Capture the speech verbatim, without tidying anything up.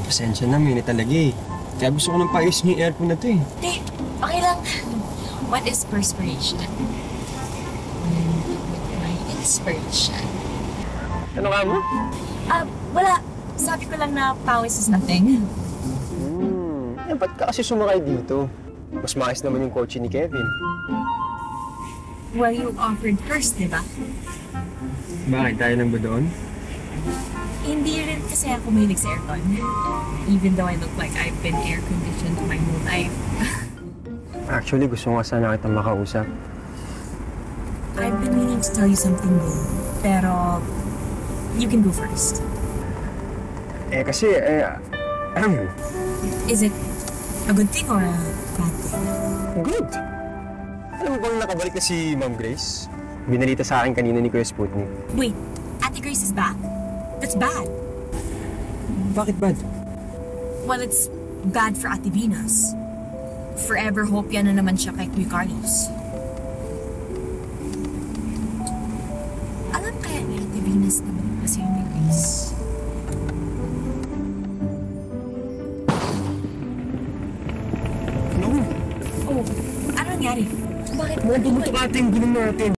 Pasensya na, minit talaga eh. Kaya gusto ko nang paayos niyo yung aircon na to eh. Hindi, okay lang. What is perspiration? My inspiration. Ano ka mo? Ah, uh, wala. Sabi ko lang na pawis is nothing. Hmm, eh, ba't ka kasi sumakay dito? Mas maayos naman yung kotse ni Kevin. Well, you offered first, di ba? Bakit? Tayo lang ba doon? Hindi rin kasi ako mahilig sa aircon. Even though I look like I've been air-conditioned my whole life. Actually, gusto nga sana kitang makausap. I've been meaning to tell you something good, pero you can go first. Eh, kasi, eh, um... Is it a good thing or a bad thing? Good! Alam mo bang nakabalik na si Ma'am Grace? Binalita sa akin kanina ni Kuya Sputnik. Wait, Ate Grace is back? That's bad. Bakit bad? Well, it's bad for Ate Venus. Forever hopia na naman siya kay Kuya Carlos. Alam kaya ni Ate Venus na ba si Ate Grace? No. Oh, ano nangyari? Bakit? Mga bumuto ka ating gulong natin.